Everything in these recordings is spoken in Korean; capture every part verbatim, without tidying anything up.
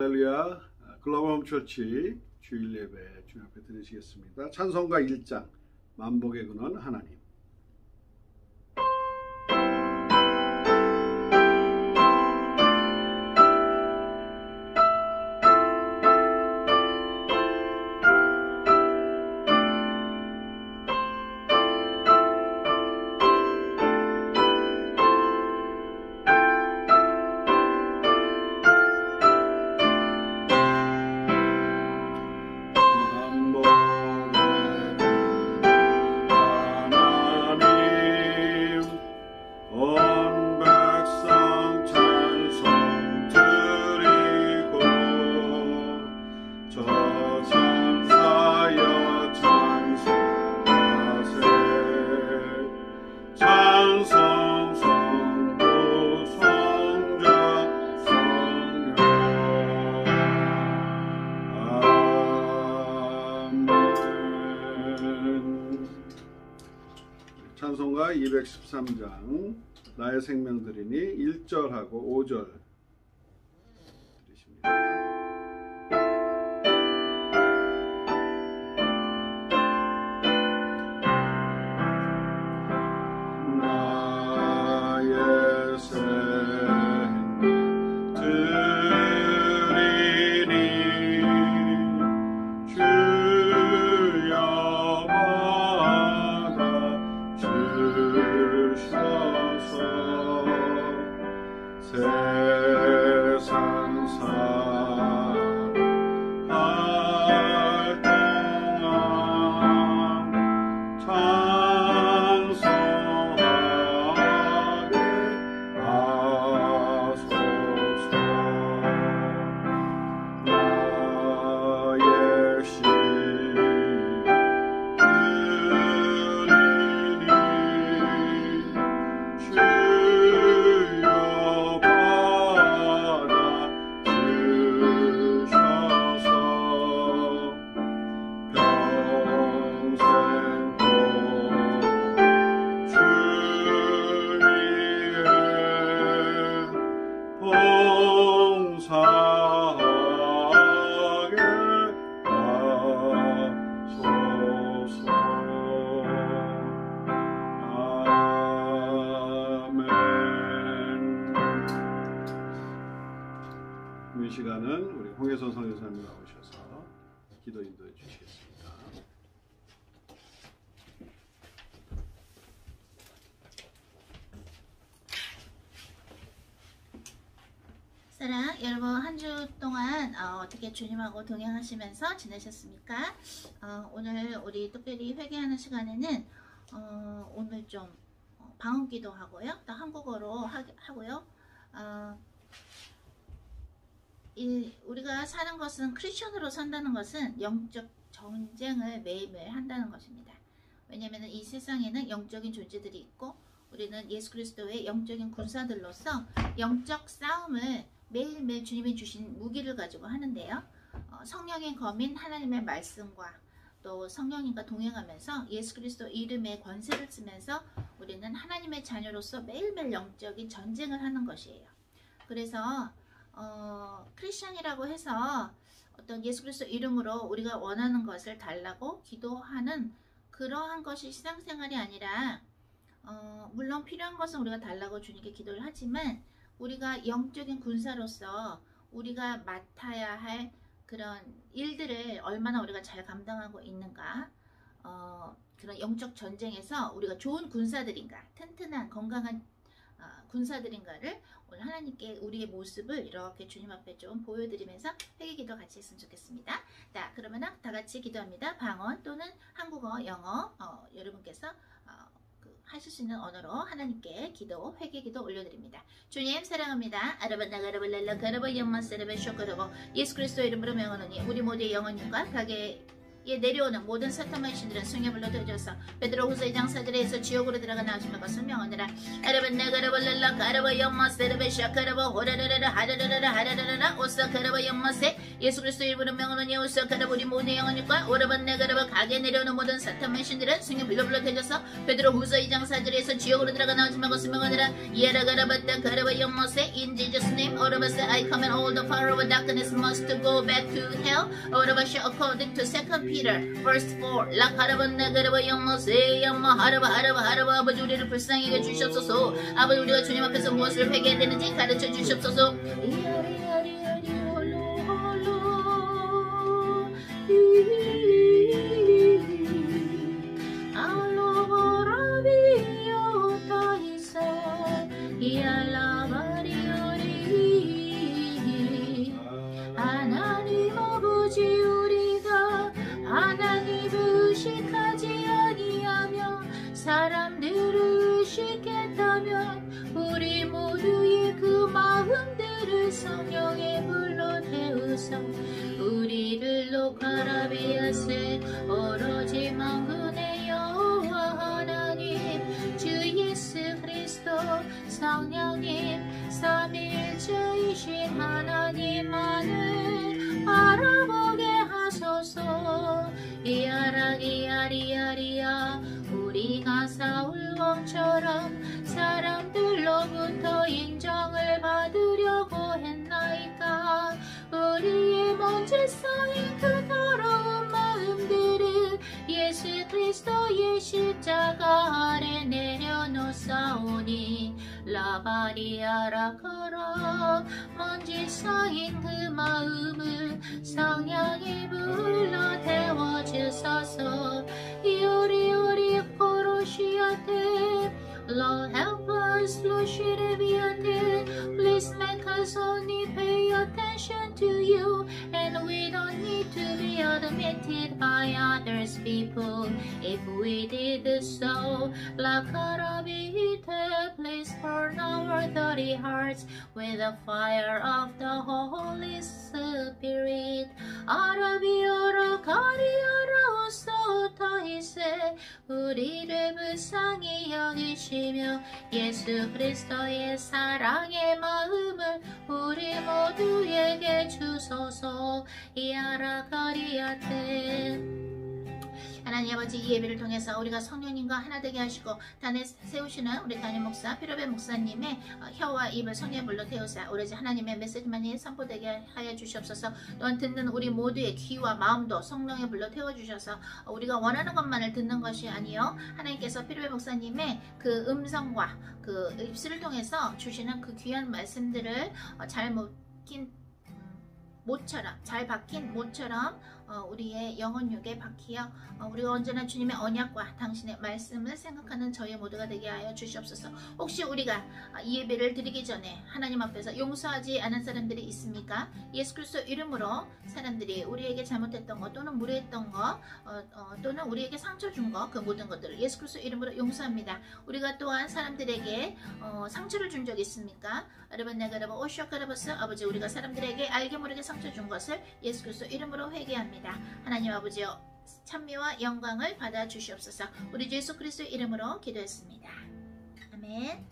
할렐루야. 글로벌 홈처치 주일 예배 주님 앞에 드리시겠습니다. 찬송가 일 장 만복의 근원 하나님. 찬송가 이백십삼 장 나의 생명 드리니 일 절하고 오 절 드리십니다. 나의 생명 드리니 주여 세상 살아갈 동안 찬송하게 하소서. 나의 시 이 시간은 우리 홍혜선 선교사님 나오셔서 기도 인도해 주시겠습니다. 사랑 여러분, 한 주 동안 어, 어떻게 주님하고 동행하시면서 지내셨습니까? 어, 오늘 우리 특별히 회개하는 시간에는 어, 오늘 좀 어, 방언기도 하고요, 또 한국어로 하, 하고요. 어, 이, 우리가 사는 것은, 크리스천으로 산다는 것은 영적 전쟁을 매일매일 한다는 것입니다. 왜냐하면 이 세상에는 영적인 존재들이 있고 우리는 예수 그리스도의 영적인 군사들로서 영적 싸움을 매일매일 주님이 주신 무기를 가지고 하는데요. 어, 성령의 검인 하나님의 말씀과 또 성령님과 동행하면서 예수 그리스도 이름의 권세를 쓰면서 우리는 하나님의 자녀로서 매일매일 영적인 전쟁을 하는 것이에요. 그래서 어, 크리스천이라고 해서 어떤 예수 그리스도 이름으로 우리가 원하는 것을 달라고 기도하는 그러한 것이 신앙생활이 아니라, 어, 물론 필요한 것은 우리가 달라고 주님께 기도를 하지만 우리가 영적인 군사로서 우리가 맡아야 할 그런 일들을 얼마나 우리가 잘 감당하고 있는가, 어, 그런 영적 전쟁에서 우리가 좋은 군사들인가, 튼튼한 건강한 어, 군사들인가를 오늘 하나님께 우리의 모습을 이렇게 주님 앞에 좀 보여드리면서 회개기도 같이 했으면 좋겠습니다. 자, 그러면 다 같이 기도합니다. 방언 또는 한국어, 영어 어, 여러분께서 어, 그 하실 수 있는 언어로 하나님께 기도, 회개기도 올려드립니다. 주님 사랑합니다. 아라바나가라발랄라 가라바 영마세레베 쇼크라고 예수 그리스도 이름으로 명하노니 우리 모두의 영혼님과 가게 예, 내려오는 모든 사탄의 신들은 승의 불로 되어져서 베드로후서 이 장 사 절에서 지옥으로 들어가 나오신 것을 명하느라. 여러분 내가 벌레라 가르바 연마세르베 샤카르바 호라르르 하르르르 하르르르 오사카르바 연마세 예수 그리스도 이름으로 명하노니 오사카르바 우리 모두의 영혼일까. 여러분 내가 가게 내려오는 모든 사탄의 신들은 승의 불로 불로 되어져서 베드로후서 이 장 사 절에서 지옥으로 들어가 나오신 것을 명하느라. 예라가라바타 가르바 연마세 in Jesus name 오라바세 I command all the power of darkness must go back to hell. 오라바시 according to second Peter verse four 라카라반나 가라바 영마세 영마 하라바 하라바 하라바 아버지 우리를 불쌍히 여겨 주시옵소서. 아버지 우리가 주님 앞에서 무엇을 회개해야 되는지 가르쳐 주시옵소서. 이야리야리야리 홀로 홀로 알로보라비요 타이소 이알라바리오리 하나님 아버지 우리가 하나님 의식하지 아니하며 사람들을 의식했다면 우리 모두의 그 마음들을 성령의 불로 태우사 우리를 녹아라비아세 오로지 만군의 여호와 하나님 주 예수 그리스도 성령님 삼일체이신 하나님만을 바라보게 하소서. 이야라기야리야리야 우리가 사울 왕처럼 사람들로부터 인정을 받으려고 했나이까. 우리의 먼지 쌓인 그 더러운 마음들을 예수 그리스도의 십자가 아래 내려놓사오니 라바리아라카라 먼지 쌓인 그 마음을 성령의 불로 태워주소서. 요리요리 코로시아테 Lord help us, Lord Shiribiate. Please make us only pay attention to you, and we don't need to be admitted by others people. If we did so, La Carabite, please burn our dirty hearts with the fire of the Holy Spirit. 아라비아라 가리아라 오소타이세 우리를 불쌍히 여기시며 예수 그리스도의 사랑의 마음을 우리 모두에게 주소서. 이아라가리아테 하나님 아버지 이 예배를 통해서 우리가 성령님과 하나 되게 하시고 단에 세우시는 우리 담임 목사 피로베 목사님의 혀와 입을 성령의 불로 태우사 오로지 하나님의 메시지만이 선포되게 하여 주시옵소서. 또한 듣는 우리 모두의 귀와 마음도 성령의 불로 태워주셔서 우리가 원하는 것만을 듣는 것이 아니요 하나님께서 피로베 목사님의 그 음성과 그 입술을 통해서 주시는 그 귀한 말씀들을 잘 먹힌 모처럼 잘 박힌 모처럼 어, 우리의 영혼육에 박히어 어, 우리가 언제나 주님의 언약과 당신의 말씀을 생각하는 저희 모두가 되게 하여 주시옵소서. 혹시 우리가 이 예배를 드리기 전에 하나님 앞에서 용서하지 않은 사람들이 있습니까? 예수 그리스도 이름으로 사람들이 우리에게 잘못했던 것 또는 무례했던 것 어, 어, 또는 우리에게 상처 준 것 그 모든 것들을 예수 그리스도 이름으로 용서합니다. 우리가 또한 사람들에게 어, 상처를 준 적 있습니까? 여러분 내가 여러분 오셔카라버스 아버지 우리가 사람들에게 알게 모르게 상처 준 것을 예수 그리스도 이름으로 회개합니다. 하나님 아버지여 찬미와 영광을 받아 주시옵소서. 우리 주 예수 그리스도의 이름으로 기도했습니다. 아멘.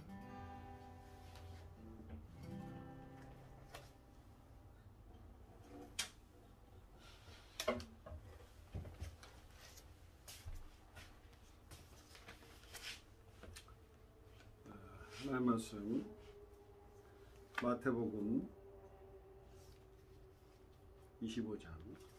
하나님 말씀 마태복음 이십오 장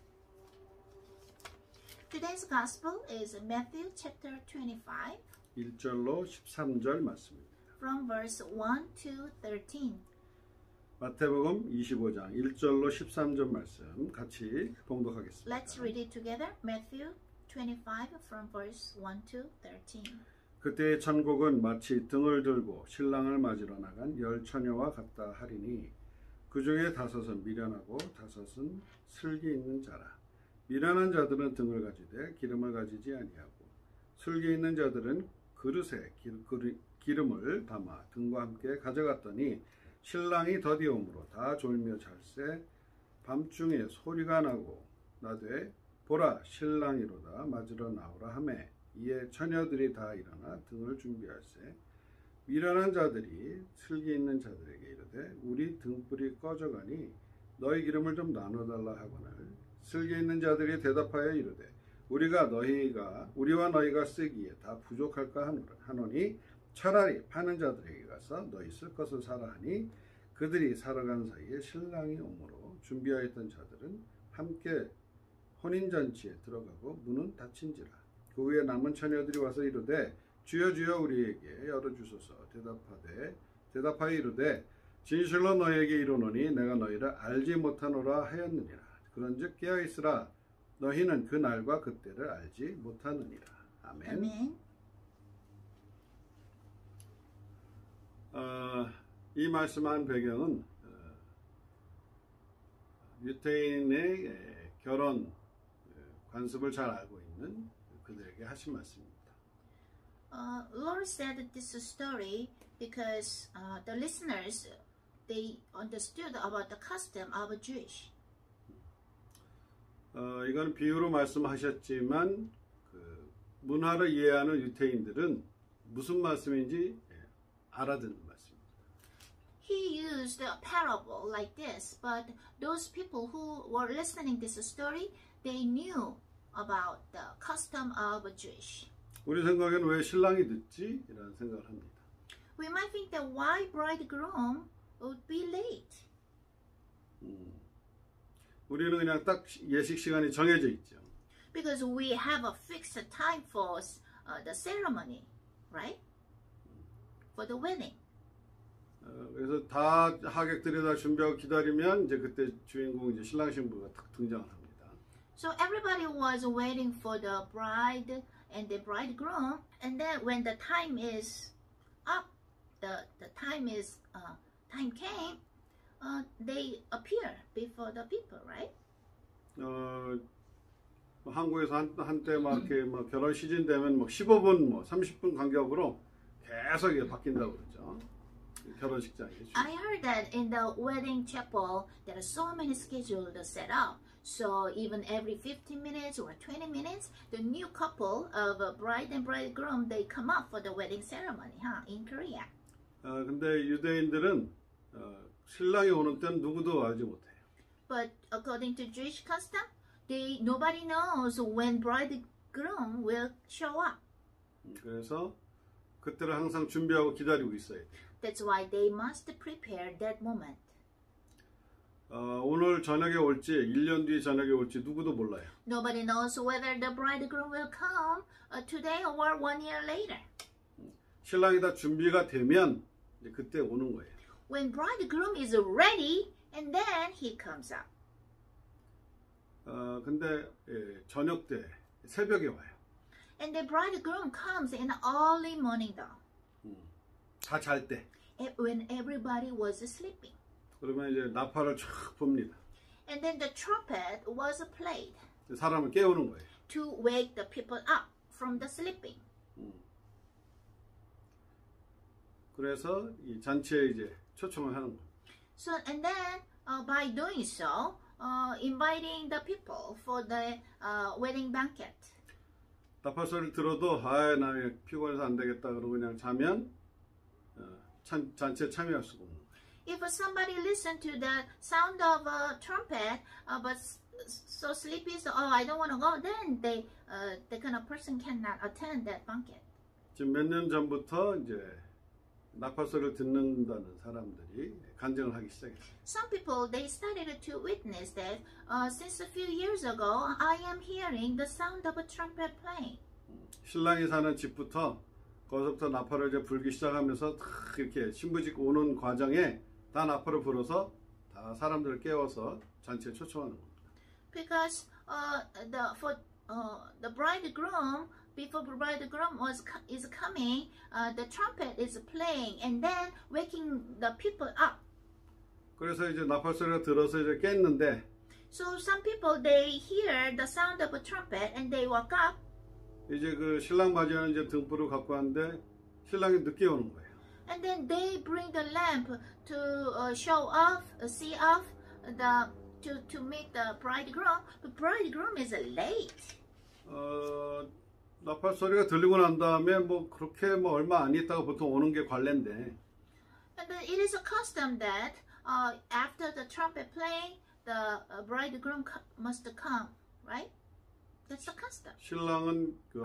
Today's gospel is Matthew chapter twenty-five 일 절로 십삼 절 말씀입니다. from verse one to thirteen. 마태복음 이십오 장 일 절로 십삼 절 말씀 같이 봉독하겠습니다. Let's read it together. Matthew twenty-five from verse one to thirteen. 그때 천국은 마치 등을 들고 신랑을 맞으러 나간 열 처녀와 같다 하리니 그 중에 다섯은 미련하고 다섯은 슬기 있는 자라. 미련한 자들은 등을 가지되 기름을 가지지 아니하고 슬기 있는 자들은 그릇에 기름을 담아 등과 함께 가져갔더니 신랑이 더디오므로 다 졸며 잘새 밤중에 소리가 나고 나되 보라 신랑이로다 맞으러 나오라 하매 이에 처녀들이 다 일어나 등을 준비할세 미련한 자들이 슬기 있는 자들에게 이르되 우리 등불이 꺼져가니 너희 기름을 좀 나눠달라 하거늘 슬기 있는 자들이 대답하여 이르되 우리가 너희가 우리와 너희가 쓰기에 다 부족할까 하노니 차라리 파는 자들에게 가서 너희 쓸 것을 사라 하니 그들이 사러 간 사이에 신랑이 오므로 준비하였던 자들은 함께 혼인잔치에 들어가고 문은 닫힌지라. 그 후에 남은 처녀들이 와서 이르되 주여 주여 우리에게 열어주소서. 대답하되 대답하여 이르되 진실로 너희에게 이르노니 내가 너희를 알지 못하노라 하였느니라. 그런즉 깨어있으라. 너희는 그 날과 그때를 알지 못하느니라. 아멘. 아멘. 어, 이 말씀한 배경은 어, 유태인의 결혼 관습을 잘 알고 있는 그들에게 하신 말씀입니다. Uh, Lord said this story because uh, the listeners they understood about the custom of a Jewish. 어, 이건 비유로 말씀하셨지만 그 문화를 이해하는 유태인들은 무슨 말씀인지 알아듣는 말씀입니다. He used a parable like this, but those people who were listening this story, they knew about the custom of a Jewish. 우리 생각에는 왜 신랑이 듣지? 이라는 생각을 합니다. We might think that why bridegroom would be late. 음, 우리는 그냥 딱 예식 시간이 정해져 있죠. Because we have a fixed time for uh, the ceremony, right? For the wedding. 어, 그래서 다 하객들이 다 준비하고 기다리면 이제 그때 주인공 이제 신랑 신부가 딱 등장을 합니다. So everybody was waiting for the bride and the bridegroom, and then when the time is up, the the time is uh, time came, uh, they appear before the people, right? 어, 한국에서 한, 한때 막 이렇게 뭐 결혼 시즌 되면 뭐 십오 분, 뭐 삼십 분 간격으로 계속 이게 바뀐다고 그러죠. 결혼식장이. I heard that in the wedding chapel there are so many schedules set up. So even every fifteen minutes or twenty minutes, the new couple of a bride and bridegroom they come up for the wedding ceremony, huh? In Korea. 어, 근데 유대인들은 어, 신랑이 오는 때는 누구도 알지 못해요. But according to Jewish custom, they nobody knows when bridegroom will show up. 그래서 그때를 항상 준비하고 기다리고 있어야 돼요. That's why they must prepare that moment. 어, 오늘 저녁에 올지 일 년 뒤 저녁에 올지 누구도 몰라요. Nobody knows whether the bridegroom will come uh, today or one year later. 신랑이 다 준비가 되면 이제 그때 오는 거예요. When bridegroom is ready, and then he comes up. 어, 근데 예, 저녁 때 새벽에 와요. And the bridegroom comes in early morning dawn. 음, 다 잘 때. When everybody was sleeping. 그러면 이제 나팔을 쫙 봅니다. And then the trumpet was played. 사람을 깨우는 거예요. To wake the people up from the sleeping. 음. 그래서 이 잔치에 이제 초청을 하는 거예요. So and then uh, by doing so, uh, inviting the people for the uh, wedding banquet. 나팔 소리를 들어도 아, 나 피곤해서 안 되겠다 그러고 그냥 자면 어, 찬, 잔치에 참여할 수가 없는 거예요. If somebody listen to the sound of a trumpet, uh, but so sleepy, so oh, I don't want to go, then they, uh, the kind of person cannot attend that banquet. 지금 몇 년 전부터 이제 나팔 소리를 듣는다는 사람들이 간증을 하기 시작했어요. Some people they started to witness that uh, since a few years ago, I am hearing the sound of a trumpet playing. 신랑이 사는 집부터 거기서부터 나팔을 이제 불기 시작하면서 탁 이렇게 신부집 오는 과정에 다 나팔을 불어서 다 사람들을 깨워서 잔치에 초청하는 겁니다. Because uh, the for uh, the bridegroom before the bridegroom was is coming, uh, the trumpet is playing and then waking the people up. 그래서 이제 나팔 소리가 들어서 이제 깼는데. So some people they hear the sound of a trumpet and they wake up. 이제 그 신랑 맞이하는 이제 등불을 갖고 왔는데 신랑이 늦게 오는 거예요. And then they bring the lamp to uh, show off, uh, see off the to to meet the bridegroom. The bridegroom is late. 어, 나팔 소리가 들리고 난 다음에 뭐 그렇게 뭐 얼마 안 있다가 보통 오는 게 관례인데. And then it is a custom that uh, after the trumpet playing, the uh, bridegroom co- must come, right? That's the custom. 신랑은 그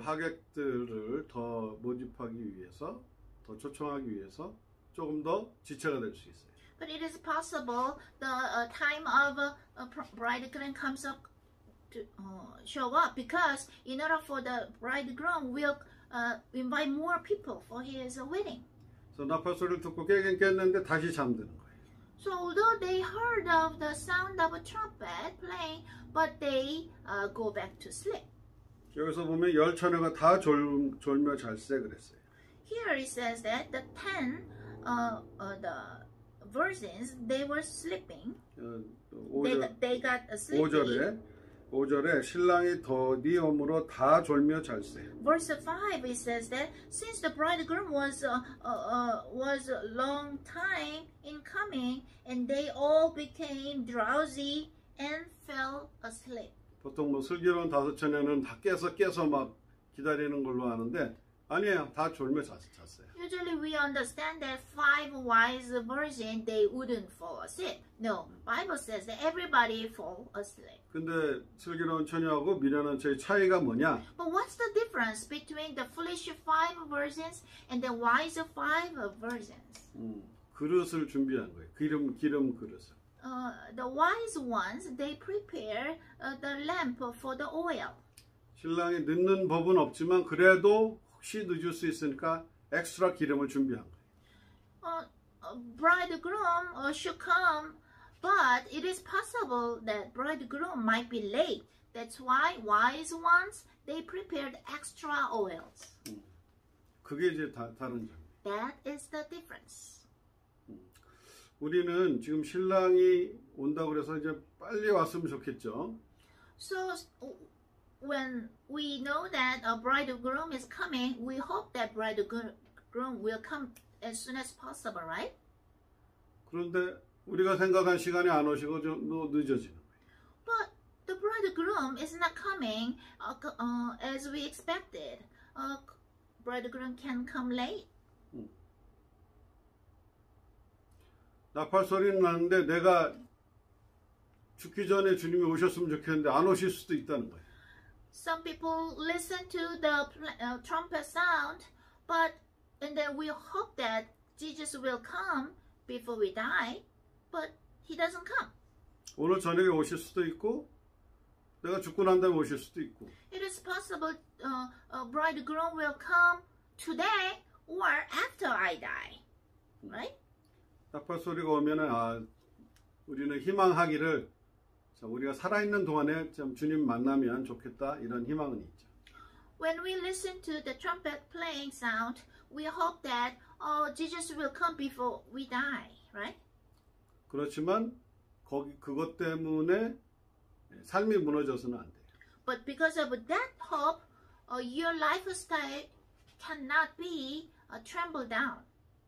하객들을 더 모집하기 위해서, 더 초청하기 위해서 조금 더 지체가 될 수 있어요. But it is possible the uh, time of uh, a bridegroom comes up to uh, show up because in order for the bridegroom will uh, invite more people for his wedding. 그래서 나팔 소리를 듣고 깨긴 깼는데 다시 잠드는 거예요. So although they heard of the sound of a trumpet playing, but they uh, go back to sleep. 여기서 보면 열 처녀가 다 졸, 졸며 잘세 그랬어요. Here it says that the ten, uh, uh, the virgins, they were sleeping. 어, They, 오 절, got- they got sleepy. 오 절에 오 절에 신랑이 더디 오므로 다 졸며 잘세. Verse five, it says that since the bridegroom was uh, uh, uh, was a long time in coming, and they all became drowsy and fell asleep. 보통 뭐 슬기로운 다섯 처녀는 다 깨서 깨서 막 기다리는 걸로 아는데 아니에요. 다 졸며 잤, 잤어요. Usually we understand that five wise virgins, they wouldn't fall asleep. No, Bible says that everybody fall asleep. 근데 슬기로운 처녀하고 미련한 처의 차이가 뭐냐? But what's the difference between the foolish five virgins and the wise five virgins? 음, 그릇을 준비한 거예요. 기름 기름 그릇을. Uh, the wise ones, they prepare uh, the lamp for the oil. 신랑이 늦는 법은 없지만 그래도 혹시 늦을 수 있으니까 엑스트라 기름을 준비한 거예요. Uh, uh, bridegroom uh, should come, but it is possible that bridegroom might be late. That's why wise ones, they prepared extra oils. 음, 그게 이제 다, 다른 점. That is the difference. 우리는 지금 신랑이 온다고 그래서 이제 빨리 왔으면 좋겠죠. So when we know that a bridegroom is coming, we hope that bridegroom will come as soon as possible, right? 그런데 우리가 생각한 시간에 안 오시고 좀 늦어지는 거예요. But the bridegroom is not coming uh, uh, as we expected. Uh, bridegroom can come late. 나팔 소리는 나는데 내가 죽기 전에 주님이 오셨으면 좋겠는데 안 오실 수도 있다는 거예요. Some people listen to the uh, trumpet sound, but and then we hope that Jesus will come before we die, but he doesn't come. 오늘 저녁에 오실 수도 있고 내가 죽고 난 다음에 오실 수도 있고. It is possible uh, a bridegroom will come today or after I die, right? 나팔 소리가 오면은 아 우리는 희망하기를 자, 우리가 살아있는 동안에 좀 주님 만나면 좋겠다 이런 희망은 있죠. When we listen to the trumpet playing sound, we hope that oh Jesus will come before we die, right? 그렇지만 거기 그것 때문에 삶이 무너져서는 안 돼요. But because of that hope, uh, your lifestyle cannot be uh, trampled down.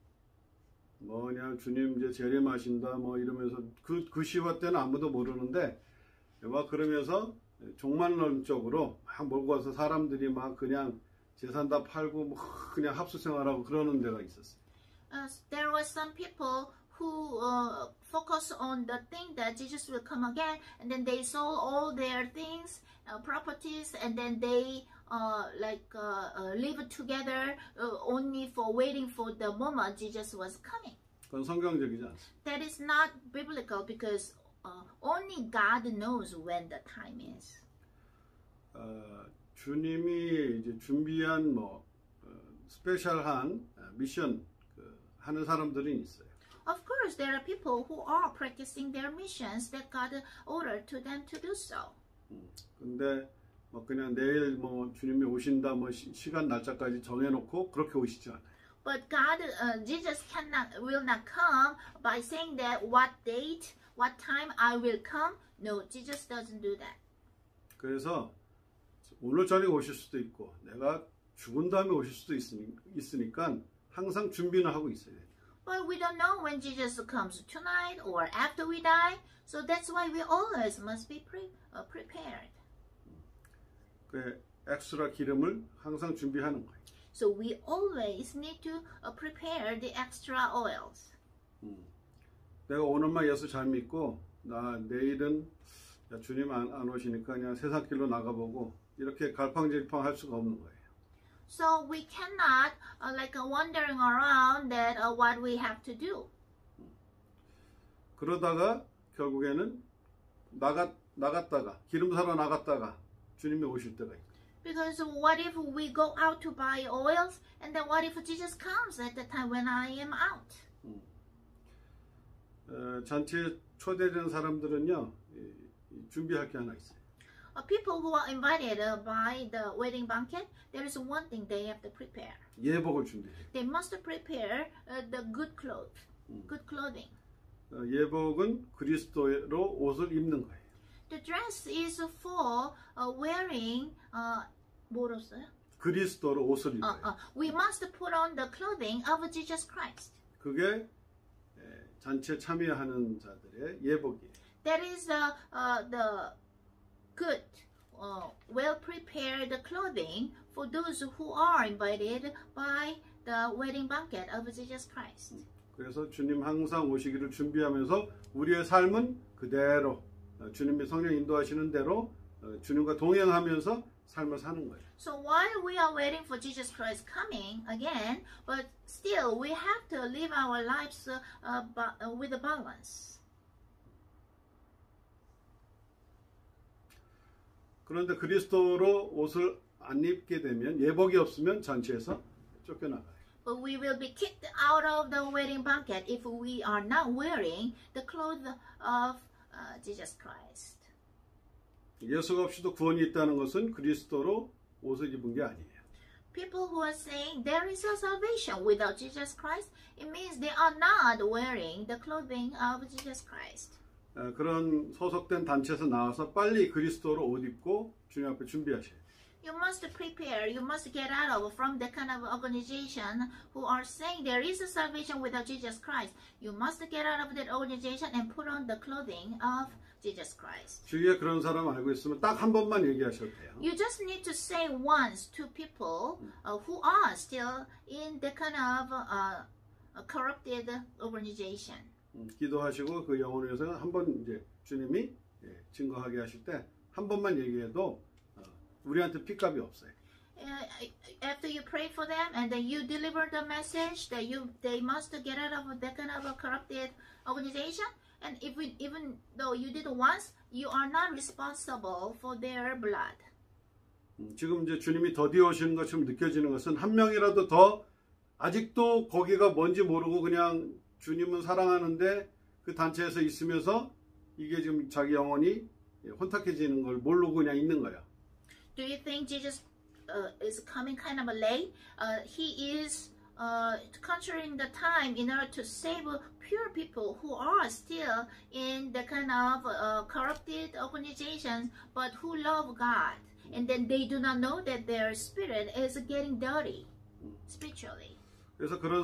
뭐 그냥 주님 이제 재림하신다 뭐 이러면서 그, 그 시와 때는 아무도 모르는데 막 그러면서 종말론적으로 막 몰고 와서 사람들이 막 그냥 재산 다 팔고 뭐 그냥 합수 생활하고 그러는 데가 있었어요. Uh, there were some people who uh, focus on the thing that Jesus will come again, and then they sold all their things, uh, properties, and then they uh, like uh, uh, live together uh, only for waiting for the moment Jesus was coming. 그건 성경적이지 않습니다. That is not biblical because uh, only God knows when the time is. 어, 주님이 이제 준비한 뭐 어, 스페셜한 미션 그, 하는 사람들은 있어요. Of course, there are people who are practicing their missions that God ordered to them to do so. 음, 근데 뭐 그냥 내일 뭐 주님이 오신다 뭐 시, 시간 날짜까지 정해놓고 그렇게 오시지 않아요. But God, uh, Jesus cannot, will not come by saying that what date, what time I will come. No, Jesus doesn't do that. 그래서 오늘 저녁에 오실 수도 있고 내가 죽은 다음에 오실 수도 있으니, 있으니까 항상 준비는 하고 있어야 돼요. But we don't know when Jesus comes tonight or after we die. So that's why we always must be pre, uh, prepared. 그 엑스트라 기름을 항상 준비하는 거예요. So we always need to uh, prepare the extra oils. 음. 내가 오늘만 예수 잘 믿고 나 내일은 야, 주님 안, 안 오시니까 그냥 세상 길로 나가보고 이렇게 갈팡질팡 할 수가 없는 거예요. So we cannot uh, like uh, wandering around that uh, what we have to do. 그러다가 결국에는 나가 나갔다가 기름 사러 나갔다가 주님이 오실 때가 있고. Because what if we go out to buy oils and then what if Jesus comes at the time when I am out? 음. 어, 잔치에 초대된 사람들은요 이, 이 준비할 게 하나 있어요. Uh, people who are invited uh, by the wedding banquet, there is one thing they have to prepare. 예복을 준비해요. They must prepare uh, the good clothes, 음. good clothing. 어, 예복은 그리스도로 옷을 입는 거예요. The dress is for uh, wearing uh, 뭐로써요? 그리스도로 옷을 입어요. Uh, uh, we must put on the clothing of Jesus Christ. 그게 에, 잔치에 참여하는 자들의 예복이에요. That is the uh, the good, uh, well prepared clothing for those who are invited by the wedding banquet of Jesus Christ. 그래서 주님 항상 오시기를 준비하면서 우리의 삶은 그대로 어, 주님의 성령 인도하시는 대로 어, 주님과 동행하면서 삶을 사는 거예요. So while we are waiting for Jesus Christ coming again, but still we have to live our lives uh, uh, ba- uh, with a balance. 그런데 그리스도로 옷을 안 입게 되면 예복이 없으면 잔치에서 쫓겨나가요. But we will be kicked out of the wedding banquet if we are not wearing the clothes of uh, Jesus Christ. 예수가 없이도 구원이 있다는 것은 그리스도로 옷을 입은 게 아니에요. People who are saying there is a salvation without Jesus Christ, it means they are not wearing the clothing of Jesus Christ. 어, 그런 소속된 단체에서 나와서 빨리 그리스도로 옷 입고 주님 앞에 준비하셔야 돼요. You must prepare, you must get out of from the kind of organization who are saying there is a salvation without Jesus Christ. You must get out of that organization and put on the clothing of Jesus Christ. 주위에 그런 사람 알고 있으면 딱 한 번만 얘기하셔도 돼요. You just need to say once to people uh, who are still in the kind of uh, a corrupted organization. 음, 기도하시고 그 영혼을 위해서 한 번 이제 주님이 예, 증거하게 하실 때 한 번만 얘기해도 어, 우리한테 핏값이 없어요. Uh, after you pray for them and then you deliver the message that you they must get out of that kind of a corrupted organization, and if we, even though you did it once, you are not responsible for their blood. 음, 지금 이제 주님이 더디어 오시는 것처럼 느껴지는 것은 한 명이라도 더 아직도 거기가 뭔지 모르고 그냥 주님은 사랑하는데 그 단체에서 있으면서 이게 지금 자기 영혼이 혼탁해지는 걸 모르고 그냥 있는 거야. Do you think Jesus uh, is coming kind of late? Uh, he is uh, conjuring the time in order to save pure people who are still in the kind of uh, corrupted organizations, but who love God, and then they do not know that their spirit is getting dirty spiritually. 그래서 그런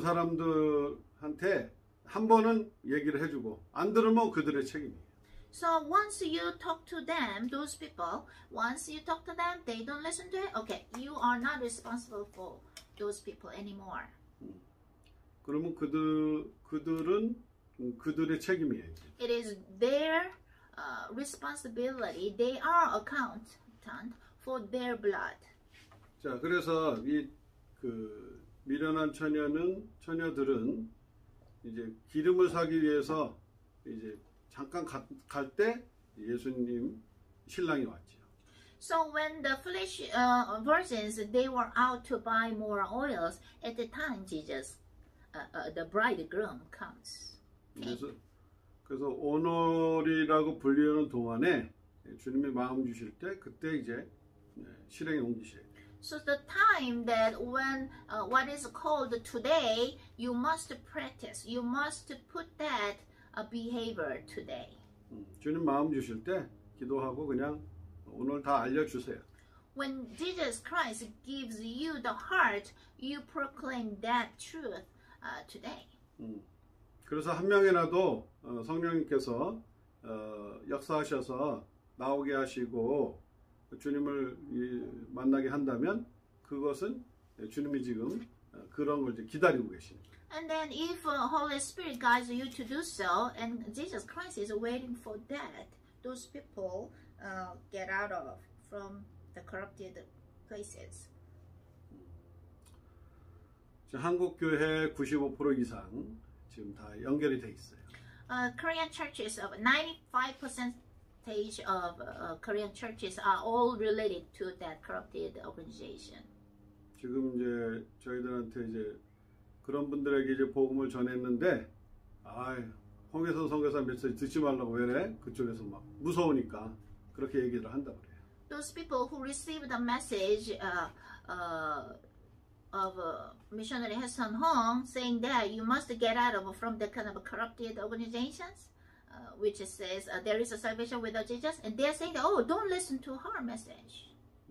사람들한테 한 번은 얘기를 해주고 안 들으면 그들의 책임이에요. So once you talk to them, those people, once you talk to them, they don't listen to it. Okay, you are not responsible for those people anymore. 음. 그러면 그들 그들은 그들의 책임이에요. It is their uh, responsibility. They are accountant for their blood. 자, 그래서 이 그 미련한 처녀는 처녀들은 이제 기름을 사기 위해서 이제 잠깐 갈 때 예수님 신랑이 왔죠. So when the foolish uh, virgins they were out to buy more oils, at the time Jesus, uh, uh, the bridegroom comes. 그래서 그래서 오늘이라고 불리는 동안에 주님이 마음 주실 때 그때 이제 실행에 옮기셔야 돼요. So the time that when uh, what is called today, you must practice. You must put that uh, behavior today. 음, 주님 마음 주실 때 기도하고 그냥 오늘 다 알려주세요. When Jesus Christ gives you the heart, you proclaim that truth uh, today. 음, 그래서 한 명이라도 어, 성령님께서 어, 역사하셔서 나오게 하시고 주님을 이, 만나게 한다면 그것은 주님이 지금 어, 그런 걸 이제 기다리고 계십니다. And then if uh, Holy Spirit guides you to do so, and Jesus Christ is waiting for that, those people uh, get out of from the corrupted places. 한국 교회 구십오 퍼센트 이상 지금 다 연결이 돼 있어요. Uh, Korean churches of ninety-five percentage of uh, Korean churches are all related to that corrupted organization. 지금 이제 저희들한테 이제 그런 분들에게 이제 복음을 전했는데, 아, 홍혜선 선교사 메시지 듣지 말라고 왜래? 그쪽에서 막 무서우니까 그렇게 얘기를 한다고 그래요. Those people who receive the message uh, uh, of uh, missionary Haesun Hong saying that you must get out of from the kind of corrupted organizations, uh, which says uh, there is a salvation without Jesus, and they're saying that, oh, don't listen to her message.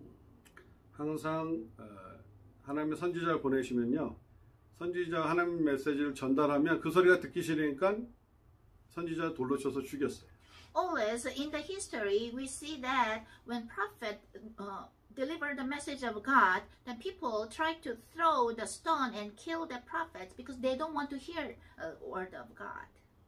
항상 어, 하나님의 선지자를 보내시면요, 선지자 하나님 메시지를 전달하면 그 소리가 듣기 싫으니까 선지자 돌로 쳐서 죽였어요. Always in the history we see that when prophet uh, deliver the message of God, then people try to throw the stone and kill the prophets because they don't want to hear a word of God.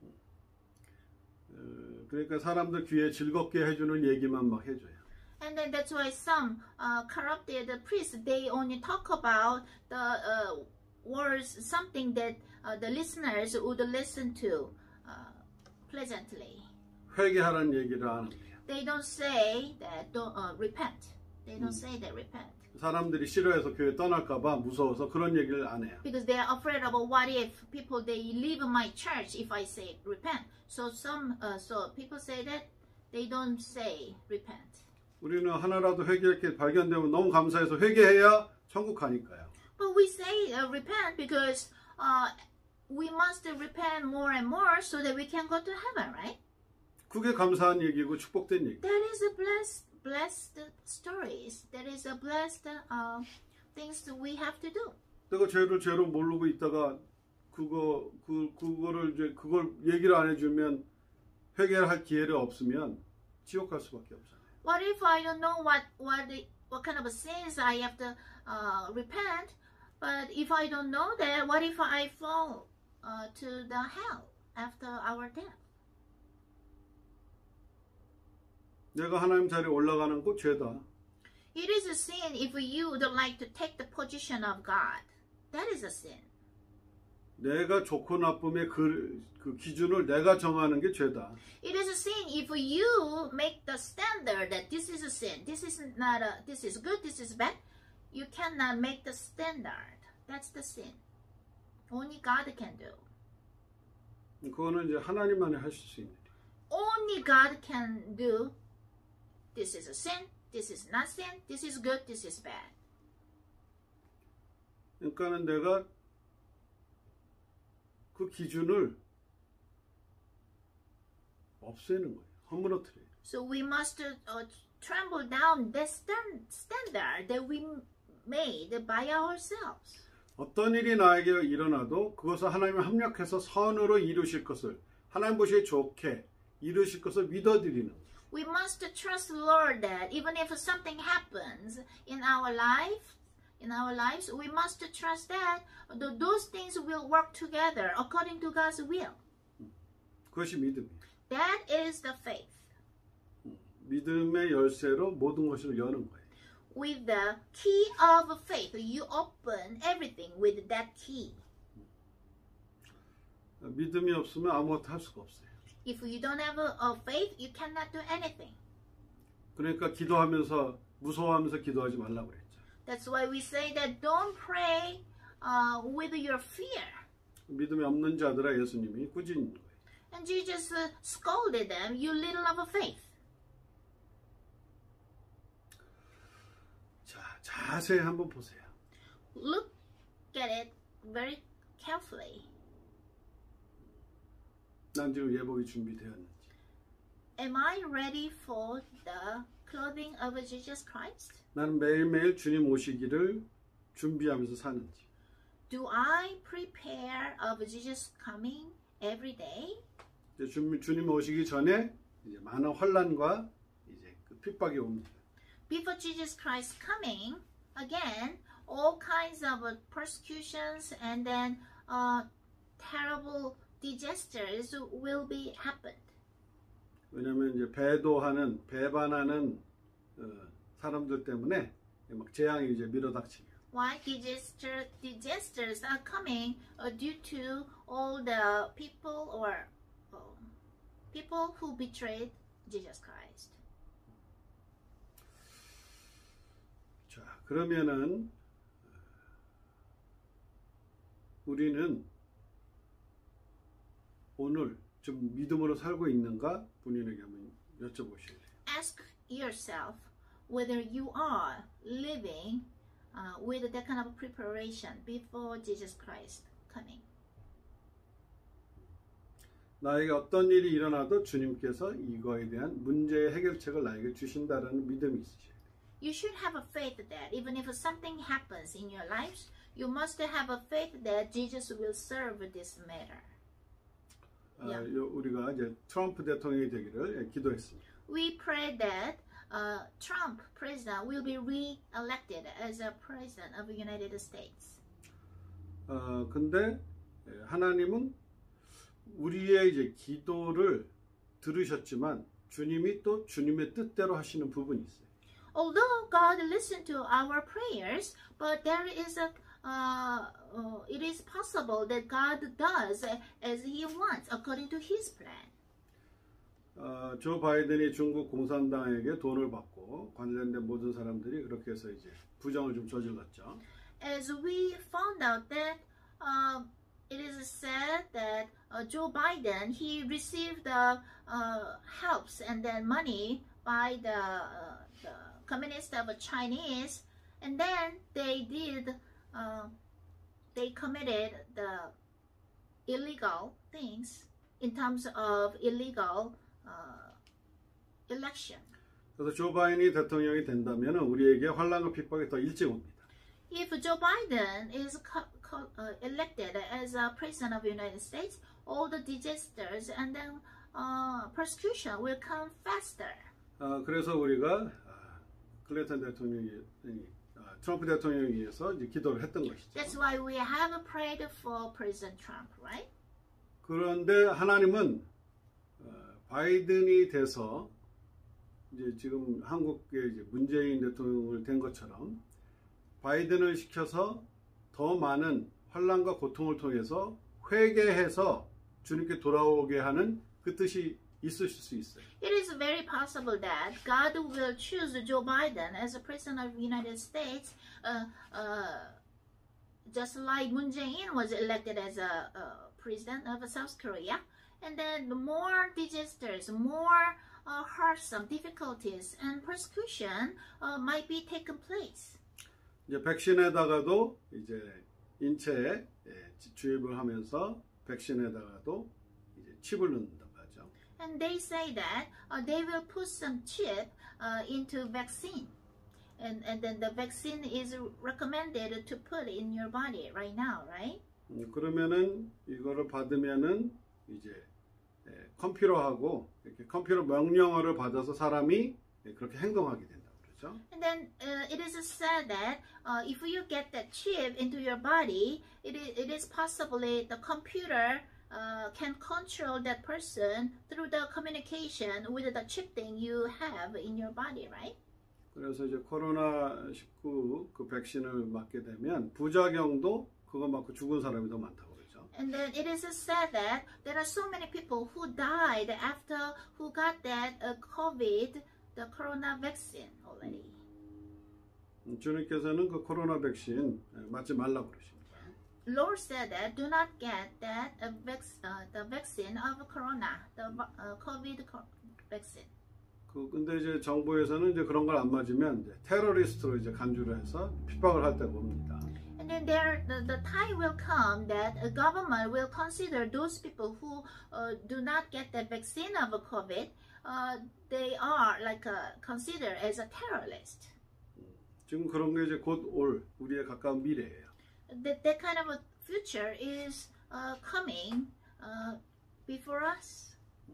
어, 그러니까 사람들 귀에 즐겁게 해주는 얘기만 막 해줘요. And then that's why some uh, corrupted priests, they only talk about the uh, words, something that uh, the listeners would listen to uh, pleasantly. 회개하라는 얘기를 안 합니다. They don't say that don't uh, repent. They don't say that repent. 사람들이 싫어해서 교회 떠날까봐 무서워서 그런 얘기를 안 해요. Because they are afraid of what if people they leave my church if I say repent. So some uh, so people say that they don't say repent. 우리는 하나라도 회개할 게 발견되면 너무 감사해서 회개해야 천국 가니까요. But we say uh, repent because uh, we must repent more and more so that we can go to heaven, right? 그게 감사한 얘기고 축복된 얘기. That is a blessed, blessed stories. That is a blessed uh, things that we have to do. 내가 죄를 죄로 모르고 있다가 그거 그 그거를 이제 그걸 얘기를 안 해주면 회개할 기회가 없으면 지옥 갈 수밖에 없잖아요. What if I don't know what what the, what kind of sins I have to uh, repent? But if I don't know that, what if I fall uh, to the hell after our death? 내가 하나님 자리에 올라가는 거 죄다. It is a sin if you would like to take the position of God. That is a sin. 내가 좋고 나쁨의 그, 그 기준을 내가 정하는 게 죄다. It is a sin if you make the standard that this is a sin, this is not a, this is good, this is bad. You cannot make the standard. That's the sin. Only God can do. 그거는 이제 하나님만이 하실 수 있는 일. Only God can do. This is a sin. This is not sin. This is good. This is bad. 그러니까는 내가 그 기준을 없애는 거예요. 허물어뜨려요. So we must uh, trample down the stand, standard that we made by ourselves. 어떤 일이 나에게 일어나도 그것을 하나님을 합력해서 선으로 이루실 것을 하나님 보시기에 좋게 이루실 것을 믿어드리는 거예요. We must trust the Lord that even if something happens in our life, in our lives, we must trust that those things will work together according to God's will. 그것이 믿음이에요. That is the faith. 믿음의 열쇠로 모든 것을 여는 거예요. With the key of faith, you open everything with that key. 믿음이 없으면 아무것도 할 수가 없어요. If you don't have a faith, you cannot do anything. 그러니까 기도하면서 무서워하면서 기도하지 말라고 그랬죠. That's why we say that don't pray uh, with your fear. 믿음이 없는 자들아 예수님이 꾸짖는 거예요. And Jesus uh, scolded them, you little of faith. 자, 자세히 한번 보세요. Look at it very carefully. 난 지금 예복이 준비되었는지. Am I ready for the clothing of Jesus Christ? 나는 매일매일 주님 오시기를 준비하면서 사는지. Do I prepare of Jesus coming every day. 이제 주님, 주님 오시기 전에 이제 많은 환란과 이제 그 핍박이 옵니다. Before Jesus Christ coming again, all kinds of persecutions and then uh, terrible disasters will be happened. 왜냐하면 이제 배도하는 배반하는 어, 사람들 때문에 막 재앙이 이제 밀어닥칩니다. Why disaster, disasters are coming uh, due to all the people or uh, people who betrayed Jesus Christ. 자, 그러면은 우리는 오늘 좀 믿음으로 살고 있는가 본인에게 한번 여쭤보셔야 돼요. Ask yourself whether you are living uh, with that kind of preparation before Jesus Christ coming. 나에게 어떤 일이 일어나도 주님께서 이거에 대한 문제의 해결책을 나에게 주신다는 믿음이 있으셔야 돼요. You should have a faith that even if something happens in your lives, you must have a faith that Jesus will serve this matter. 아, Yeah. 요, 우리가 이제 트럼프 대통령이 되기를 기도했습니다. We pray that uh, Trump president will be re-elected as a president of the United States. 어, 근데 하나님은 우리의 이제 기도를 들으셨지만 주님이 또 주님의 뜻대로 하시는 부분이 있어요. Although God listened to our prayers, but there is a uh, uh, it is possible that God does as He wants according to His plan. 어, 조 바이든이 중국 공산당에게 돈을 받고 관련된 모든 사람들이 그렇게 해서 이제 부정을 좀 저질렀죠. As we found out that uh, it is said that uh, Joe Biden he received the uh, helps and then money by the, uh, the communists of Chinese, and then they did uh, they committed the illegal things in terms of illegal uh, election. 그래서 조 바이든이 대통령이 된다면 우리에게 환란과 핍박이 더 일찍 옵니다. If Joe Biden is co- co- uh, elected as a president of the United States, all the disasters and then uh, persecution will come faster. 어, 그래서 우리가 아, 클린턴 대통령이 아, 트럼프 대통령에 의해서 이제 기도를 했던 것이죠. That's why we have prayed for President Trump, right? 그런데 하나님은 어, 바이든이 돼서 이제 지금 한국의 이제 문재인 대통령을 된 것처럼 바이든을 시켜서 더 많은 환란과 고통을 통해서 회개해서 주님께 돌아오게 하는 그 뜻이 있으실 수 있어요. It is very possible that God will choose Joe Biden as a president of the United States, uh, uh, just like Moon Jae-in was elected as a, a president of South Korea. And then more disasters, more uh, hardship, difficulties, and persecution uh, might be taken place. 이제 백신에다가도 이제 인체에 예, 주입을 하면서 백신에다가도 이제 칩을 넣는다고 하죠. And they say that uh, they will put some chip uh, into vaccine. And, and then the vaccine is recommended to put in your body right now, right? 음, 그러면은 이거를 받으면은 이제 예, 컴퓨터하고 이렇게 컴퓨터 명령어를 받아서 사람이 예, 그렇게 행동하게 된다고 그러죠. And then uh, it is said that uh, if you get that chip into your body, it is, it is possibly the computer uh, can control that person through the communication with the chip thing you have in your body, right? 그래서 이제 코로나 십구 그 백신을 맞게 되면 부작용도 그거 맞고 죽은 사람이 더 많다고 그러죠. And then it is said that there are so many people who died after who got that uh, COVID, the corona vaccine already. 음, 주님께서는 그 코로나 백신 맞지 말라고 그러십니다. Lord said that do not get that uh, vac- uh, the vaccine of corona, the uh, COVID co- vaccine. 그 근데 이제 정부에서는 이제 그런 걸 안 맞으면 이제 테러리스트로 이제 간주를 해서 핍박을 할 때가 옵니다. And then there, the, the time will come that a government will consider those people who uh, do not get the vaccine of COVID, uh, they are like uh, considered as a terrorist. 지금 그런 게 이제 곧 올 우리의 가까운 미래예요. That that kind of a future is uh, coming uh, before us.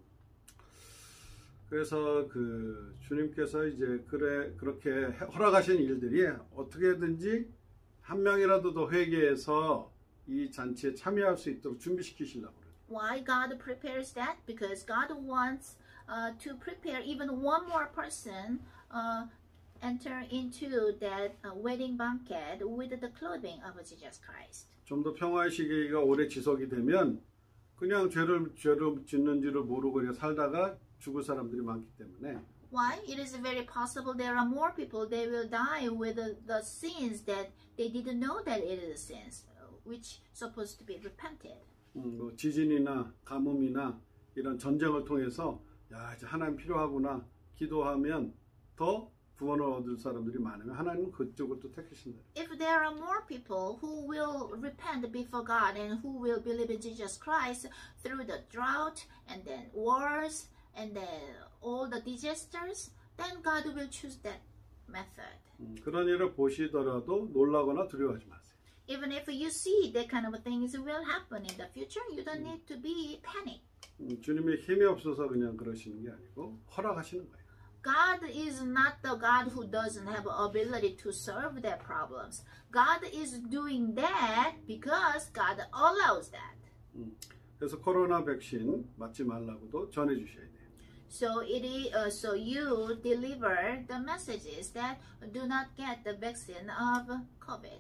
그래서 그 주님께서 이제 그래 그렇게 허락하신 일들이 어떻게든지 한 명이라도 더 회개해서 이 잔치에 참여할 수 있도록 준비시키시려고 그래요. Why God prepares that? Because God wants uh, to prepare even one more person uh, enter into that uh, wedding banquet with the clothing of Jesus Christ. 좀 더 평화의 시기가 오래 지속이 되면 그냥 죄를 죄를 짓는지를 모르고 그냥 살다가 죽을 사람들이 많기 때문에. Why? It is very possible there are more people they will die with the, the sins that they didn't know that it is sins, which supposed to be repented. 음, 뭐 지진이나 가뭄이나 이런 전쟁을 통해서 야 이제 하나님 필요하구나 기도하면 더 구원을 얻을 사람들이 많으면 하나님은 그쪽을 또 택하신다. If there are more people who will repent before God and who will believe in Jesus Christ through the drought and then wars and then all the disasters, then God will choose that method. 음, 그런 일을 보시더라도 놀라거나 두려워하지 마세요. Even if you see that kind of things will happen in the future, you don't need to be panic. 음, 주님의 힘이 없어서 그냥 그러시는 게 아니고 허락하시는 거예요. God is not the God who doesn't have ability to solve their problems. God is doing that because God allows that. 음, 그래서 코로나 백신 맞지 말라고도 전해 주셔야 돼요. So it is, uh, so you deliver the messages that do not get the vaccine of COVID.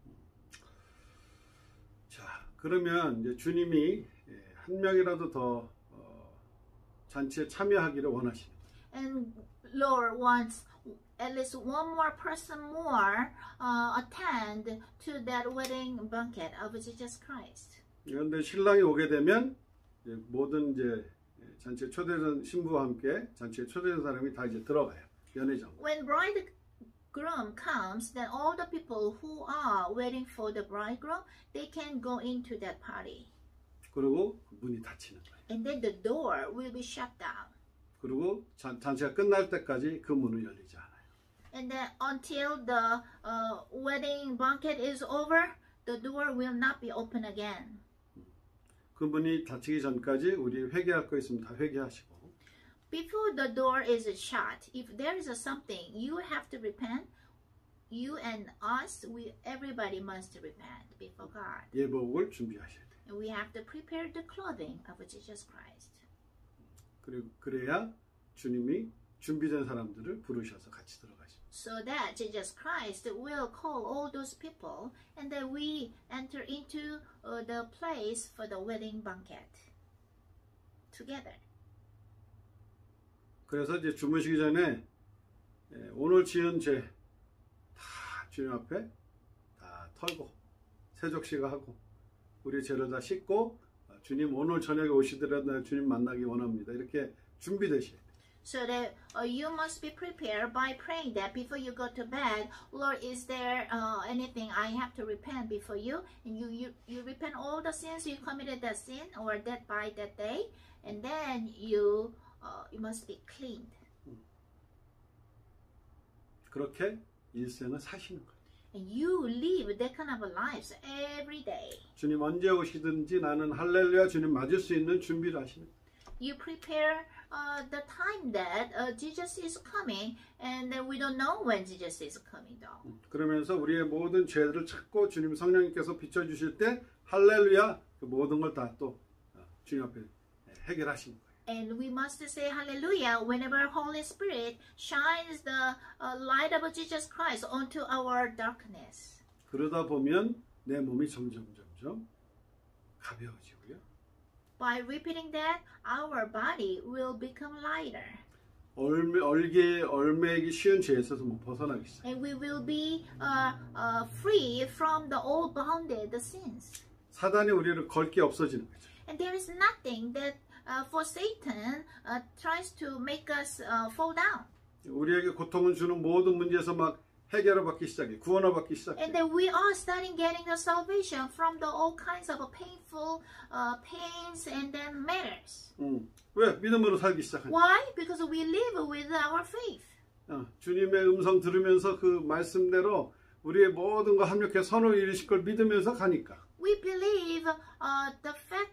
자, 그러면 이제 주님이 한 명이라도 더 어, 잔치에 참여하기를 원하십니다. And Lord wants at least one more person more uh, attend to that wedding banquet of Jesus Christ. 그런데 신랑이 오게 되면 이제 모든 이제 잔치에 초대된 신부와 함께 잔치에 초대된 사람이 다 이제 들어가요. 연회장. When bridegroom comes, then all the people who are waiting for the bridegroom, they can go into that party. 그리고 문이 닫히는 거예요. And then the door will be shut down. 그리고 잔, 잔치가 끝날 때까지 그 문은 열리지 않아요. And then until the uh, wedding banquet is over, the door will not be open again. 그 문이 닫히기 전까지 우리 회개할 거 있으면 다 회개하시고. Before the door is shut, if there is a something you have to repent, you and us, we everybody must repent before God. 예복을 준비하셔야 돼요. And we have to prepare the clothing of Jesus Christ. 그리고 그래야 주님이 준비된 사람들을 부르셔서 같이 들어가십니다. So that Jesus Christ will call all those people and then we enter into uh, the place for the wedding banquet together. 그래서 이제 주무시기 전에 예, 오늘 지은 죄 다 주님 앞에 다 털고 세족시가 하고 우리 죄를 다 씻고 주님 오늘 저녁에 오시더라도 주님 만나기 원합니다. 이렇게 준비되셔야 돼요. So that uh, you must be prepared by praying that before you go to bed, Lord, is there uh, anything I have to repent before you? And you, you, you repent all the sins you committed that sin or that by that day, and then you uh, you must be cleaned. 그렇게 일생을 사시는 거예요. And you live that kind of lives every day. 주님 언제 오시든지 나는 할렐루야 주님 맞을 수 있는 준비를 하시는 거예요. You prepare uh, the time that uh, Jesus is coming, and then we don't know when Jesus is coming though. 그러면서 우리의 모든 죄들을 찾고 주님 성령님께서 비춰주실 때 할렐루야 그 모든 걸 다 또 주님 앞에 해결하시는 거예요. And we must say hallelujah whenever Holy Spirit shines the uh, light of Jesus Christ onto our darkness. 그러다 보면 내 몸이 점점 점점 가벼워지고요. By repeating that, our body will become lighter. 얼매, 얼게, 얼매기 쉬운 죄에서 뭐 벗어나기 시작. And we will be uh, uh, free from the old bonded sins. 사단이 우리를 걸 게 없어지는 거죠. And there is nothing that uh, for Satan uh, tries to make us uh, fall down. 우리에게 고통을 주는 모든 문제에서 막 해결을 받기 시작해. 구원을 받기 시작해. And then we are starting getting the salvation from the all kinds of painful uh, pains and then matters. 음. 왜? 믿음으로 살기 시작하니까. Why? Because we live with our faith. 어, 주님의 음성 들으면서 그 말씀대로 우리의 모든 거 합력해 선을 이루실 걸 믿으면서 가니까. We believe uh, the fact that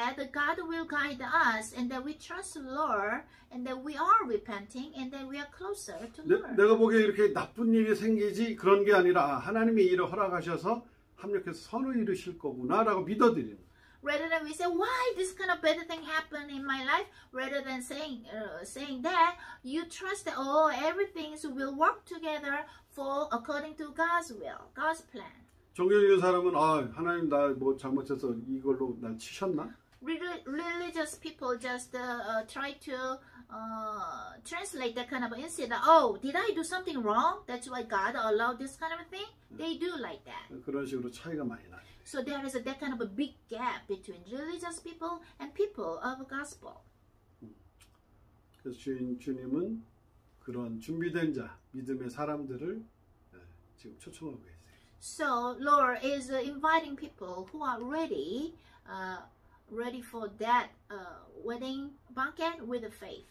that God will guide us and that we trust the Lord and that we are repenting and that we are closer to 내, Lord. 내가 보기에 이렇게 나쁜 일이 생기지 그런 게 아니라 아, 하나님이 이를 허락하셔서 합력해서 선을 이루실 거구나 라고 믿어드리는. Rather than we say, why this kind of better thing happened in my life, rather than saying uh, saying that, you trust that oh, everything will work together for according to God's will, God's plan. 종교 있는 사람은 아 하나님 나 뭐 잘못해서 이걸로 날 치셨나? Religious people just uh, uh, try to uh, translate that kind of incident. Oh, did I do something wrong? That's why God allowed this kind of thing. They do like that. 그런 식으로 차이가 많이 나요. So there is a, that kind of a big gap between religious people and people of gospel. 그래서 주인 주님은 그런 준비된 자, 믿음의 사람들을 지금 초청하고 계세요. So Lord is uh, inviting people who are ready, uh, ready for that uh, wedding banquet with the faith.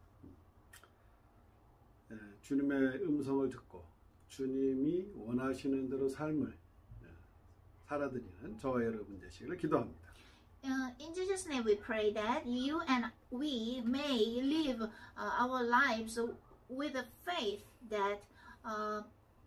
주님의 음성을 듣고 주님이 원하시는 대로 삶을 살아드리는 저와 여러분 되시기를 기도합니다. Uh, in Jesus' name we pray that you and we may live uh, our lives with a faith that uh,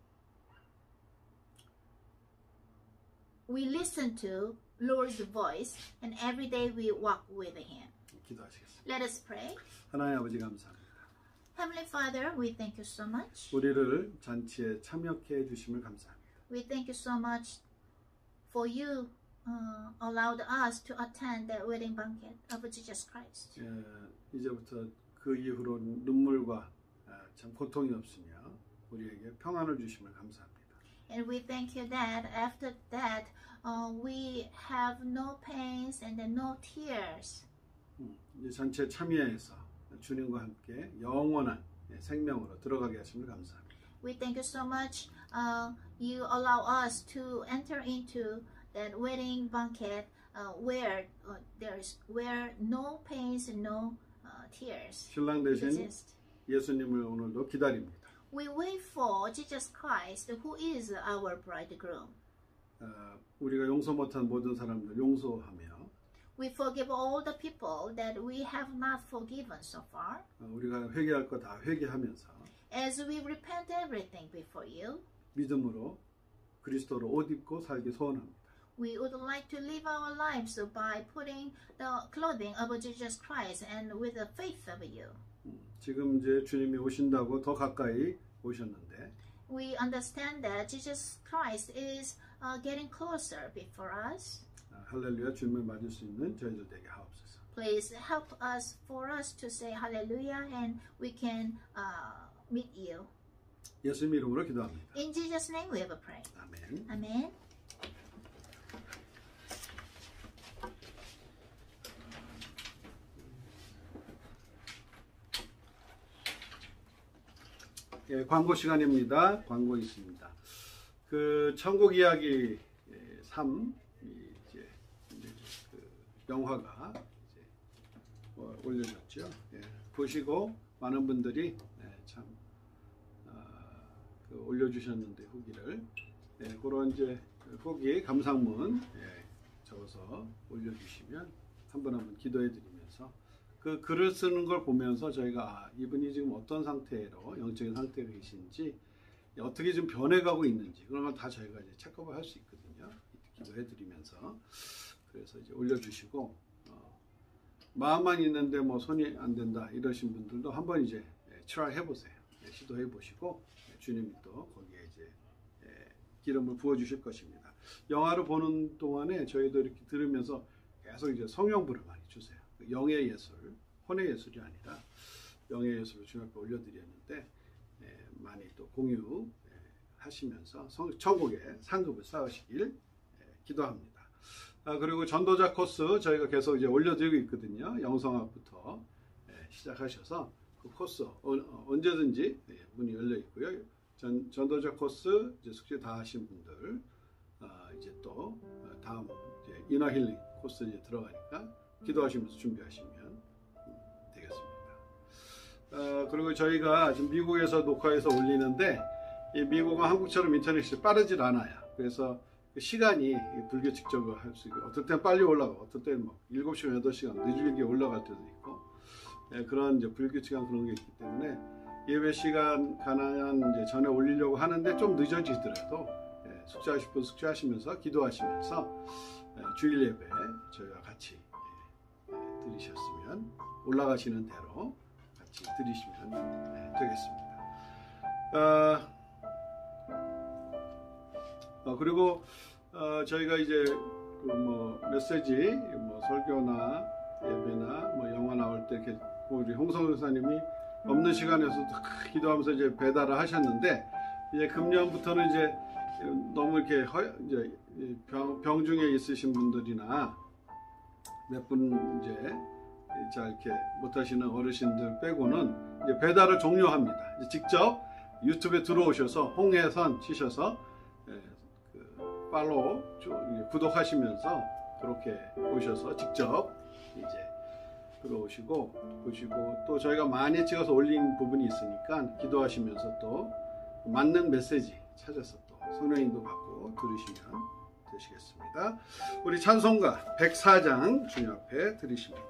we listen to Lord's voice and every day we walk with Him. 기도하시겠습니다. Let us pray. 하나님 아버지 감사합니다. Heavenly Father, we thank you so much. 우리를 잔치에 참여케 해주심을 감사합니다. We thank you so much for you uh, allowed us to attend the wedding banquet of Jesus Christ. 예, 이제부터 그 이후로 눈물과 아, 참 고통이 없으며 우리에게 평안을 주심을 감사합니다. And we thank you that after that uh, we have no pains and no tears. 음, 이 잔치에 참여해서 주님과 함께 영원한 생명으로 들어가게 하심을 감사합니다. We thank you so much. Uh, you allow us to enter into that wedding banquet uh, where uh, there is where no pains and no uh, tears 신랑 대신 exist. 예수님을 오늘도 기다립니다. We wait for Jesus Christ, who is our bridegroom. 어, 우리가 용서 못한 모든 사람들 용서하며 We forgive all the people that we have not forgiven so far. 어, 우리가 회개할 거 다 회개하면서 As we repent everything before you, 믿음으로 그리스도로 옷 입고 살기 소원합니다. we would like to live our lives by putting the clothing of Jesus Christ and with the faith of you. 음, 지금 이제 주님이 오신다고 더 가까이 오셨는데 We understand that Jesus Christ is uh, getting closer before us. 아, 할렐루야 주님을 맞을 수 있는 저희들 되게 하옵소서. Please help us for us to say hallelujah and we can uh, meet you. 예수님 이름으로 기도합니다. In Jesus' name we have a prayer. 아멘. Amen. 예, 광고 시간입니다. 광고 있습니다. 그 천국 이야기 삼 이제, 이제 그 영화가 이제 뭐 올려졌죠. 예, 보시고 많은 분들이 예, 참 어, 그 올려주셨는데 후기를 예, 그런 이제 후기 감상문 예, 적어서 올려주시면 한 분 한 분 기도해드리면서. 그 글을 쓰는 걸 보면서 저희가 아, 이분이 지금 어떤 상태로 영적인 상태로 계신지 어떻게 좀 변해가고 있는지 그런 걸 다 저희가 이제 체크업을 할 수 있거든요. 기도해드리면서 그래서 이제 올려주시고 어, 마음만 있는데 뭐 손이 안 된다 이러신 분들도 한번 이제 트라이 해보세요. 예, 시도해 보시고 예, 주님이 또 거기에 이제 예, 기름을 부어주실 것입니다. 영화를 보는 동안에 저희도 이렇게 들으면서 계속 이제 성령불을 많이 주세요. 영의 예술, 혼의 예술이 아니라 영의 예술을 주님 앞에 올려드렸는데 예, 많이 또 공유 예, 하시면서 성, 천국의 상급을 쌓으시길 예, 기도합니다. 아, 그리고 전도자 코스 저희가 계속 이제 올려드리고 있거든요. 영성학부터 예, 시작하셔서 그 코스 어, 어, 언제든지 예, 문이 열려 있고요. 전, 전도자 코스 이제 숙제 다 하신 분들 어, 이제 또 다음 이제 이너 힐링 코스 이제 들어가니까. 기도하시면서 준비하시면 되겠습니다. 어, 그리고 저희가 지금 미국에서 녹화해서 올리는데 이 미국은 한국처럼 인터넷이 빠르질 않아요. 그래서 시간이 불규칙적으로 할 수 있고, 어떨 땐 빨리 올라가고, 어떨 때는 뭐 일곱 시간, 여덟 시간 늦게 올라갈 때도 있고, 예, 그런 이제 불규칙한 그런 게 있기 때문에 예배 시간 가능한 이제 전에 올리려고 하는데 좀 늦어지더라도, 예, 숙제하실 분 숙제하시면서 기도하시면서 예, 주일 예배 저희와 같이 예, 드리셨으면, 올라가시는 대로 같이 드리시면 예, 되겠습니다. 어, 어, 그리고 어, 저희가 이제 그 뭐 메시지, 뭐 설교나 예배나 뭐 영화 나올 때 이렇게 우리 홍성 교사님이 없는 시간에서도 기도하면서 이제 배달을 하셨는데, 이제 금년부터는 이제 너무 이렇게 허, 이제 병, 병 중에 있으신 분들이나 몇 분 이제 잘 이렇게 못하시는 어르신들 빼고는 이제 배달을 종료합니다. 이제 직접 유튜브에 들어오셔서 홍해선 치셔서 그 팔로우, 구독하시면서 그렇게 오셔서 직접 이제 들어오시고 보시고, 또 저희가 많이 찍어서 올린 부분이 있으니까 기도하시면서 또 맞는 메시지 찾아서 또 성령님도 받고 들으시면 되시겠습니다. 우리 찬송가 백사 장 주님 앞에 드리십니다.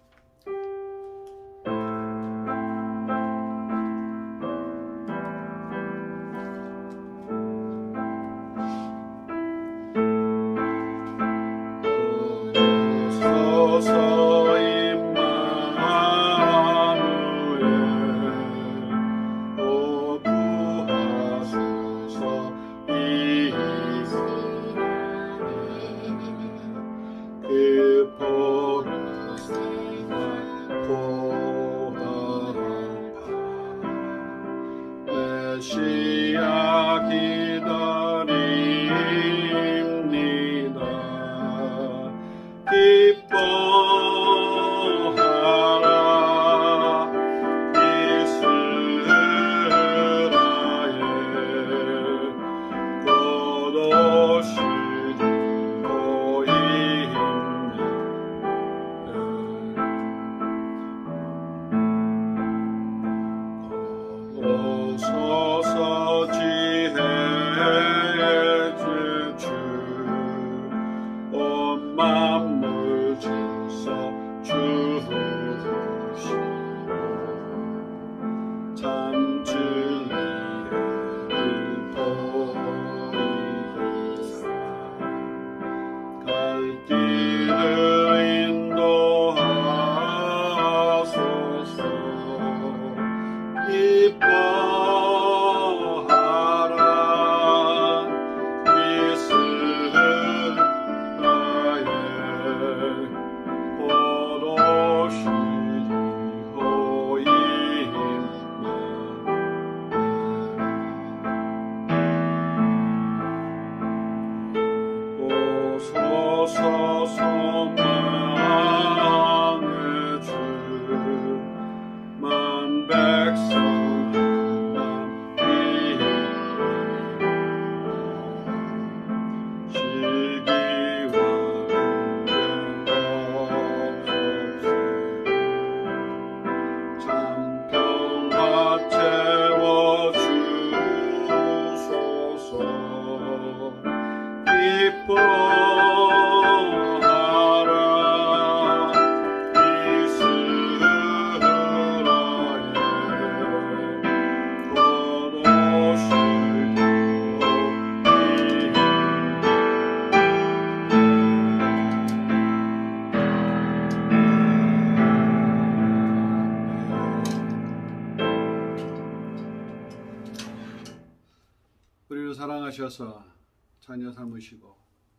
우리를 사랑하셔서 자녀 삼으시고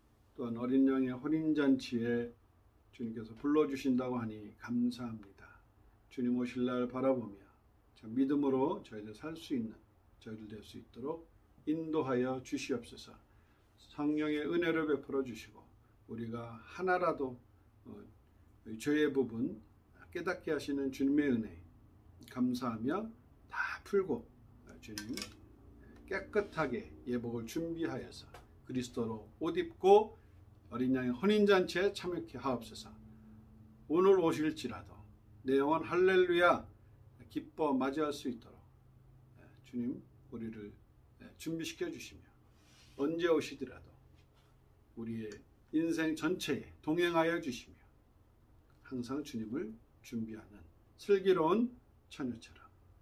또한 어린 양의 혼인잔치에 주님께서 불러주신다고 하니 감사합니다. 주님 오실 날 바라보며 참 믿음으로 저희들 살 수 있는 저희들 될 수 있도록 인도하여 주시옵소서. 성령의 은혜를 베풀어 주시고 우리가 하나라도 어, 죄의 부분 깨닫게 하시는 주님의 은혜 감사하며 다 풀고 주님 깨끗하게 예복을 준비하여서 그리스도로 옷 입고 어린 양의 혼인잔치에 참여케 하옵소서. 오늘 오실지라도 내 영혼 할렐루야 기뻐 맞이할 수 있도록 주님 우리를 준비시켜 주시며 언제 오시더라도 우리의 인생 전체에 동행하여 주시며 항상 주님을 준비하는 슬기로운 처녀처럼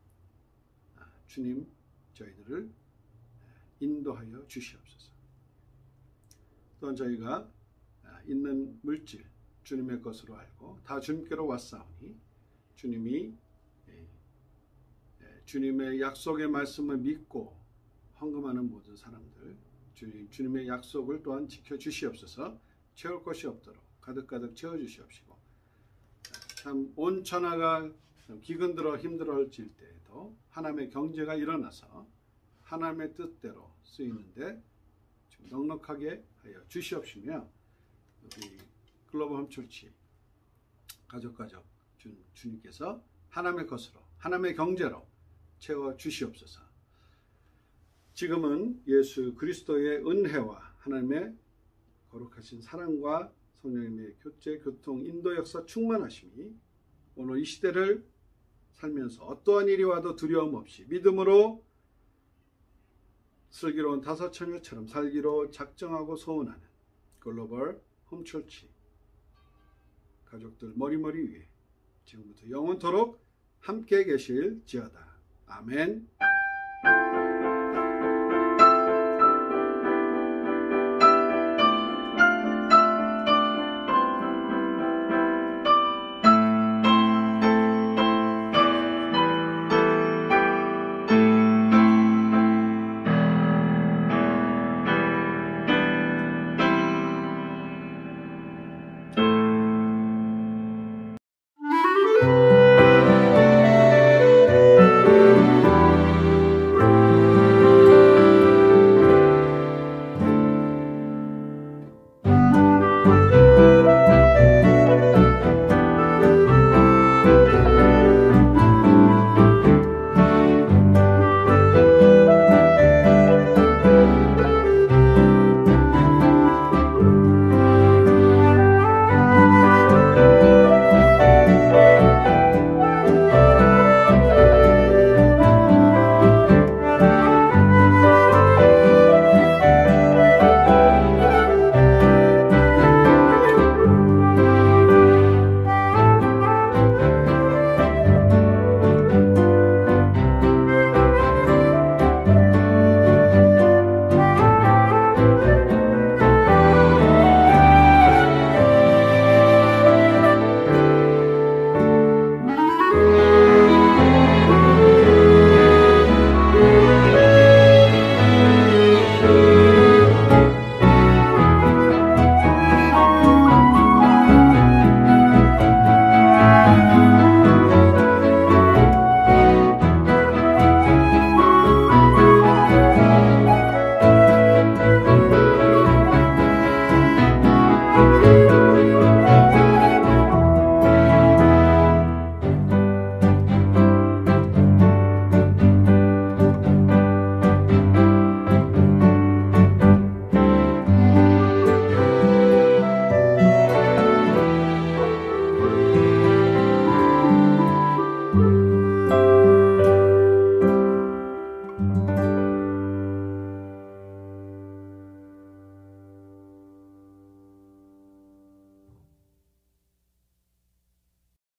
주님 저희들을 인도하여 주시옵소서. 또한 저희가 있는 물질 주님의 것으로 알고 다 주님께로 왔사오니 주님이 주님의 약속의 말씀을 믿고 헌금하는 모든 사람들 주님, 주님의 약속을 또한 지켜주시옵소서. 채울 것이 없도록 가득가득 채워주시옵시고 참 온 천하가 기근들어 힘들어질 때에도 하나님의 경제가 일어나서 하나님의 뜻대로 쓰이는데 좀 넉넉하게 하여 주시옵시며 우리 글로벌 홈처치 가족가족 주, 주님께서 하나님의 것으로 하나님의 경제로 채워 주시옵소서. 지금은 예수 그리스도의 은혜와 하나님의 거룩하신 사랑과 성령님의 교제, 교통, 인도 역사 충만하심이 오늘 이 시대를 살면서 어떠한 일이 와도 두려움 없이 믿음으로 슬기로운 다섯 처녀처럼 살기로 작정하고 소원하는 글로벌 홈처치 가족들 머리머리 위에 지금부터 영원토록 함께 계실지어다. 아멘.